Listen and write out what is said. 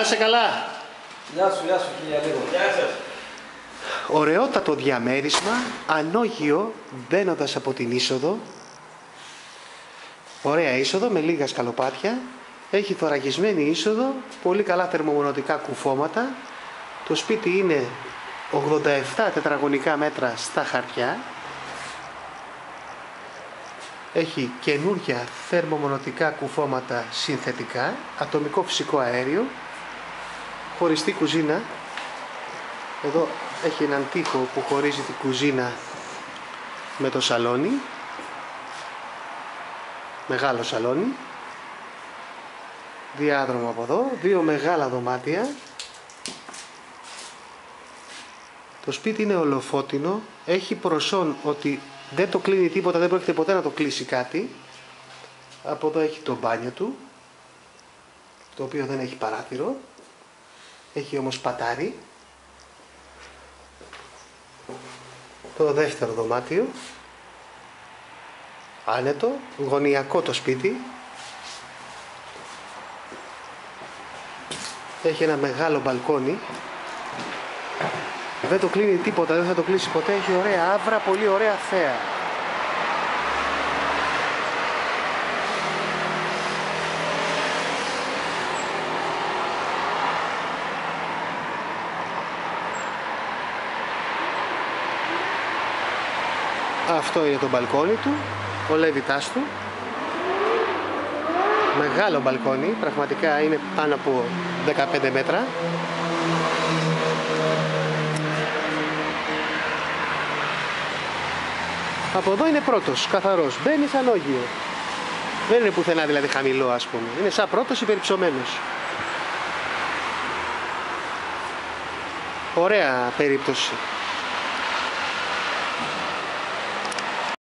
είσαι καλά. Γεια σου κύριε Αλίγο. Γεια σας. Ωραιότατο διαμέρισμα, ανώγειο, μπαίνοντας από την είσοδο. Ωραία είσοδο με λίγα σκαλοπάτια. Έχει θωρακισμένη είσοδο, πολύ καλά θερμομονωτικά κουφώματα. Το σπίτι είναι 87 τετραγωνικά μέτρα στα χαρτιά. Έχει καινούργια θερμομονωτικά κουφώματα συνθετικά, ατομικό φυσικό αέριο, χωριστή κουζίνα. Εδώ έχει έναν τοίχο που χωρίζει την κουζίνα με το σαλόνι, μεγάλο σαλόνι, διάδρομο από εδώ, δύο μεγάλα δωμάτια. Το σπίτι είναι ολοφώτινο, έχει προσόν ότι δεν το κλείνει τίποτα, δεν πρόκειται ποτέ να το κλείσει κάτι. Από εδώ έχει το μπάνιο του, το οποίο δεν έχει παράθυρο, έχει όμως πατάρι. Το δεύτερο δωμάτιο, άνετο, γωνιακό το σπίτι. Έχει ένα μεγάλο μπαλκόνι. Δεν το κλείνει τίποτα, δεν θα το κλείσει ποτέ. Έχει ωραία άβρα, πολύ ωραία θέα. Αυτό είναι το μπαλκόνι του, ο λέβητάς του. Μεγάλο μπαλκόνι, πραγματικά είναι πάνω από 15 μέτρα. Από εδώ είναι πρώτος, καθαρός. Μπαίνεις ανώγειο. Δεν είναι πουθενά δηλαδή χαμηλό, ας πούμε. Είναι σαν πρώτος υπερυψωμένος. Ωραία περίπτωση.